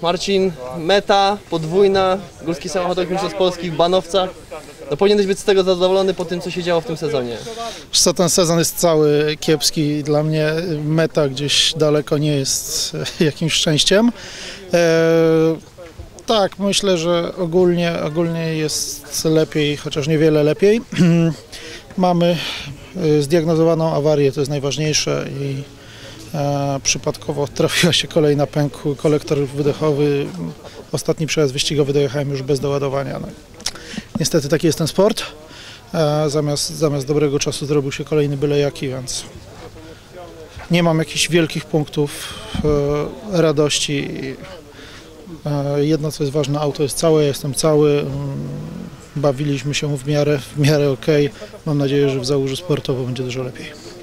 Marcin, meta podwójna, Górski Samochodowy Mistrzostw Polski w Banowcach. No powinieneś być z tego zadowolony po tym, co się działo w tym sezonie. Wiesz co, ten sezon jest cały kiepski. Dla mnie meta gdzieś daleko nie jest jakimś szczęściem. Tak, myślę, że ogólnie jest lepiej, chociaż niewiele lepiej. Mamy zdiagnozowaną awarię, to jest najważniejsze i przypadkowo trafiła się kolejna pękł, kolektor wydechowy. Ostatni przejazd wyścigowy dojechałem już bez doładowania. No, niestety taki jest ten sport. Zamiast dobrego czasu zrobił się kolejny byle jaki, więc nie mam jakichś wielkich punktów radości. Jedno co jest ważne, auto jest całe, jestem cały. Bawiliśmy się w miarę okej. Mam nadzieję, że w Załużu sportowo będzie dużo lepiej.